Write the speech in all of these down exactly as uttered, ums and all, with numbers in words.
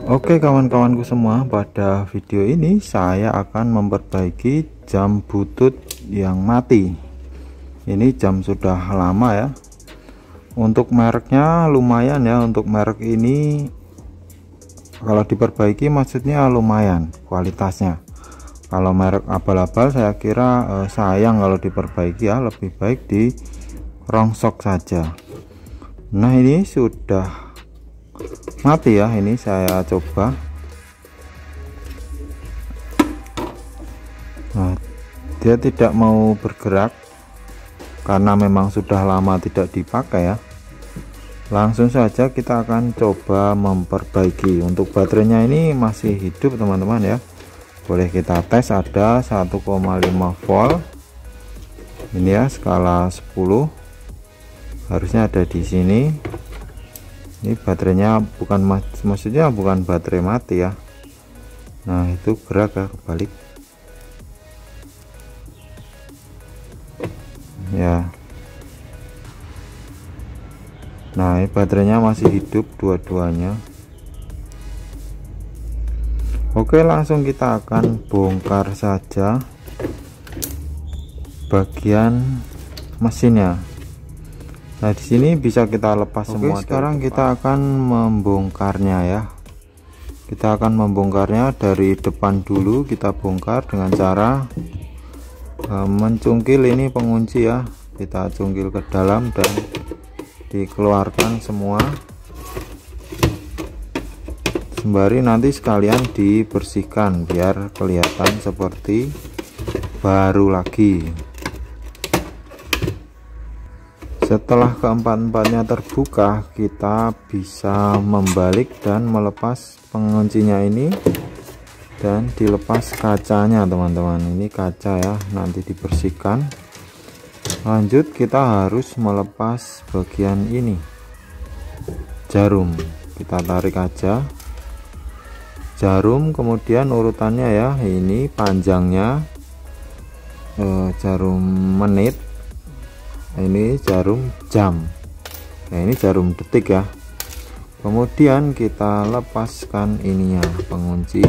Oke kawan-kawanku semua, pada video ini saya akan memperbaiki jam butut yang mati. Ini jam sudah lama ya. Untuk mereknya lumayan ya, untuk merek ini kalau diperbaiki maksudnya lumayan kualitasnya. Kalau merek abal-abal saya kira eh, sayang kalau diperbaiki ya, lebih baik di rongsok saja. Nah ini sudah mati ya, ini saya coba. Nah, dia tidak mau bergerak karena memang sudah lama tidak dipakai ya. Langsung saja kita akan coba memperbaiki. Untuk baterainya ini masih hidup teman-teman ya, boleh kita tes. Ada satu koma lima volt ini ya, skala sepuluh harusnya ada di sini. Ini baterainya bukan, maksudnya bukan baterai mati ya. Nah itu gerak ya, kebalik ya. Nah ini baterainya masih hidup dua-duanya. Oke, langsung kita akan bongkar saja bagian mesinnya. Nah di sini bisa kita lepas. Oke, semua. Sekarang kita akan membongkarnya ya. Kita akan membongkarnya dari depan dulu. Kita bongkar dengan cara uh, mencungkil ini pengunci ya. Kita cungkil ke dalam dan dikeluarkan semua, sembari nanti sekalian dibersihkan biar kelihatan seperti baru lagi. Setelah keempat-empatnya terbuka, kita bisa membalik dan melepas penguncinya ini dan dilepas kacanya teman-teman. Ini kaca ya, nanti dibersihkan. Lanjut kita harus melepas bagian ini, jarum. Kita tarik aja jarum, kemudian urutannya ya, ini panjangnya eh, jarum menit, ini jarum jam, nah ini jarum detik ya. Kemudian kita lepaskan ininya, pengunci.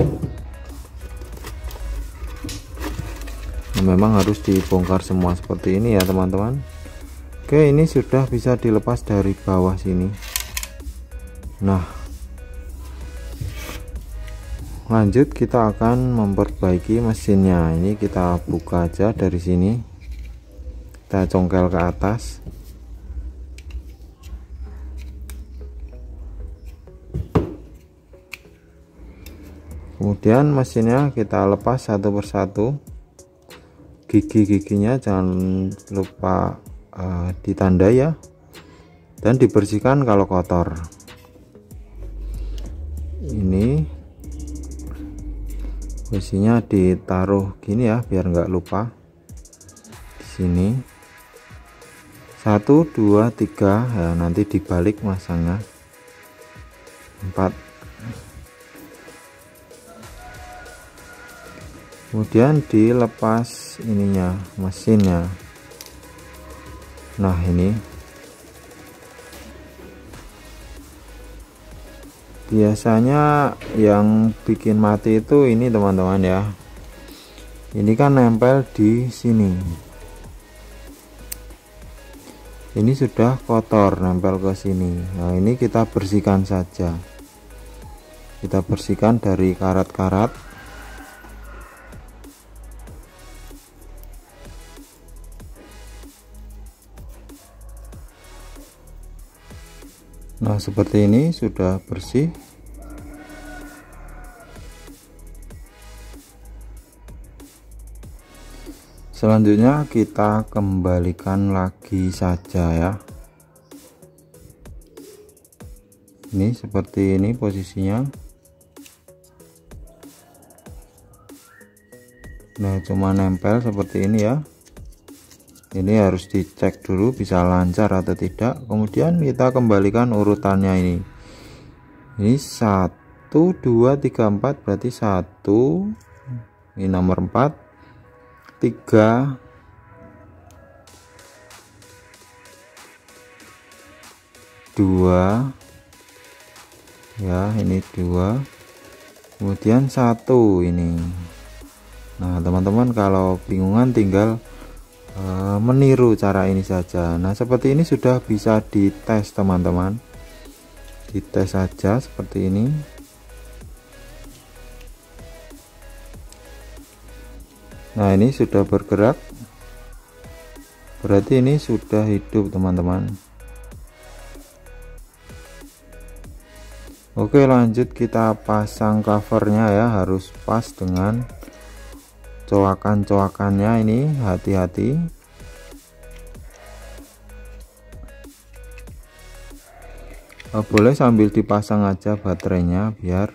Memang harus dibongkar semua seperti ini ya teman-teman. Oke, ini sudah bisa dilepas dari bawah sini. Nah lanjut kita akan memperbaiki mesinnya. Ini kita buka aja dari sini, kita congkel ke atas. Kemudian mesinnya kita lepas satu persatu. Gigi-giginya jangan lupa uh, ditandai ya, dan dibersihkan kalau kotor. Ini posisinya ditaruh gini ya biar nggak lupa. Di sini satu dua tiga ya, nanti dibalik masangnya. Empat. Kemudian dilepas ininya, mesinnya. Nah ini biasanya yang bikin mati itu ini teman-teman ya. Ini kan nempel di sini. Ini sudah kotor, nempel ke sini. Nah ini kita bersihkan saja. Kita bersihkan dari karat-karat. Nah seperti ini sudah bersih. Selanjutnya kita kembalikan lagi saja ya. Ini seperti ini posisinya. Nah cuma nempel seperti ini ya. Ini harus dicek dulu bisa lancar atau tidak. Kemudian kita kembalikan urutannya ini. Ini satu dua tiga empat, berarti satu, ini nomor empat, tiga, dua, ya ini dua, kemudian satu ini. Nah teman-teman kalau bingungan tinggal e, meniru cara ini saja. Nah seperti ini sudah bisa dites teman-teman, dites saja seperti ini. Nah ini sudah bergerak, berarti ini sudah hidup teman-teman. Oke lanjut kita pasang covernya ya, harus pas dengan coakan-coakannya ini, hati-hati. Oh, boleh sambil dipasang aja baterainya biar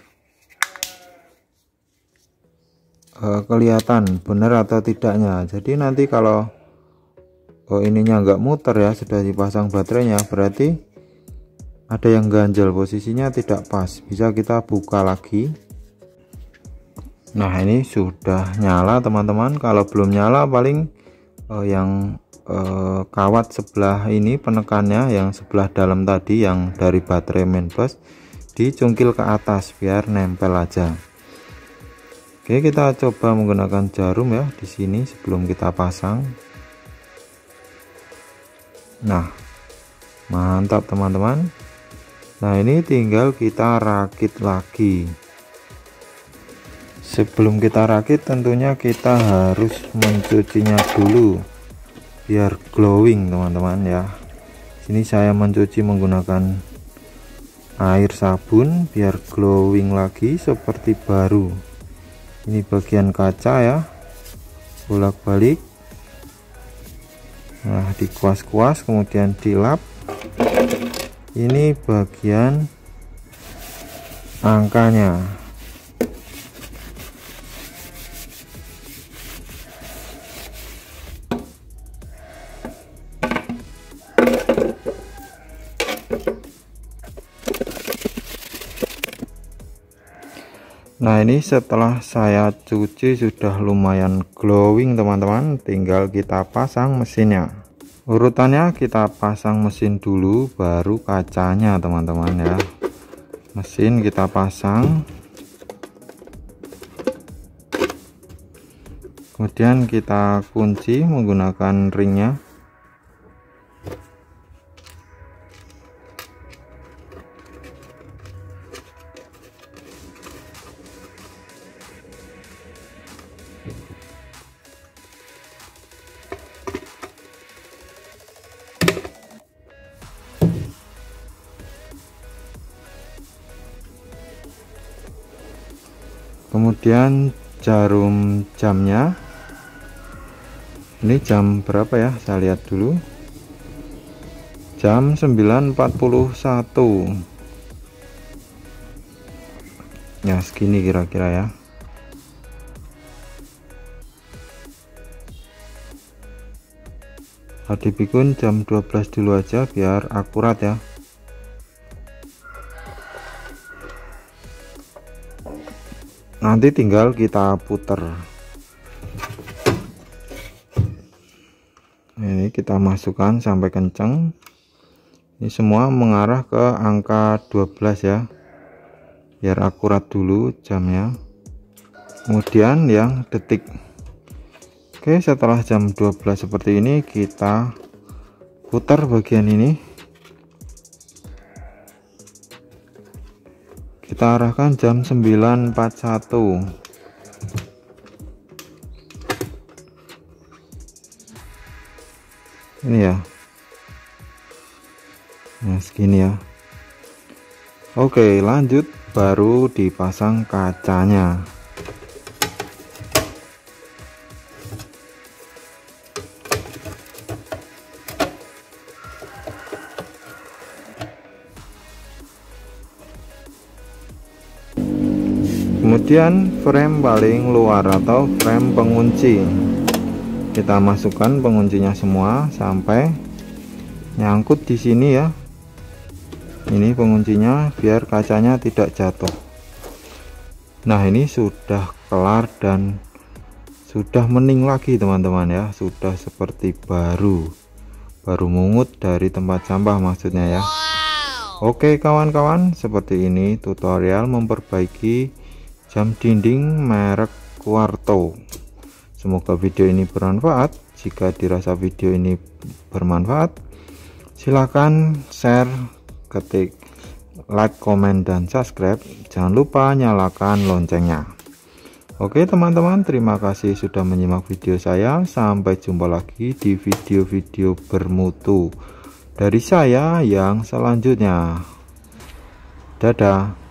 uh, kelihatan benar atau tidaknya. Jadi nanti kalau oh, ininya nggak muter ya, sudah dipasang baterainya, berarti ada yang ganjel, posisinya tidak pas, bisa kita buka lagi. Nah ini sudah nyala teman-teman. Kalau belum nyala paling uh, yang uh, kawat sebelah ini penekannya, yang sebelah dalam tadi yang dari baterai main bus, dicungkil ke atas biar nempel aja. Oke kita coba menggunakan jarum ya di sini sebelum kita pasang. Nah mantap teman-teman. Nah ini tinggal kita rakit lagi. Sebelum kita rakit tentunya kita harus mencucinya dulu biar glowing teman-teman ya. Sini saya mencuci menggunakan air sabun biar glowing lagi seperti baru. Ini bagian kaca ya, bolak-balik. Nah dikuas-kuas kemudian dilap. Ini bagian angkanya. Nah ini setelah saya cuci sudah lumayan glowing teman-teman, tinggal kita pasang mesinnya. Urutannya kita pasang mesin dulu baru kacanya teman-teman ya. Mesin kita pasang, kemudian kita kunci menggunakan ringnya. Kemudian jarum jamnya, ini jam berapa ya, saya lihat dulu, jam sembilan empat puluh satu ya, segini kira-kira ya. Dipikun jam dua belas dulu aja biar akurat ya. Nanti tinggal kita puter. Ini kita masukkan sampai kencang. Ini semua mengarah ke angka dua belas ya, biar akurat dulu jamnya. Kemudian yang detik. Oke setelah jam dua belas seperti ini kita putar bagian ini, kita arahkan jam sembilan empat puluh satu. Ini ya, nah segini ya. Oke lanjut, baru dipasang kacanya. Kemudian frame paling luar atau frame pengunci, kita masukkan penguncinya semua sampai nyangkut di sini ya. Ini penguncinya biar kacanya tidak jatuh. Nah ini sudah kelar dan sudah mending lagi teman-teman ya, sudah seperti baru baru mungut dari tempat sampah maksudnya ya. Oke kawan-kawan, seperti ini tutorial memperbaiki jam dinding merek Quarto. Semoga video ini bermanfaat. Jika dirasa video ini bermanfaat, silahkan share, ketik like, komen, dan subscribe. Jangan lupa nyalakan loncengnya. Oke teman-teman, terima kasih sudah menyimak video saya. Sampai jumpa lagi di video-video bermutu dari saya yang selanjutnya. Dadah.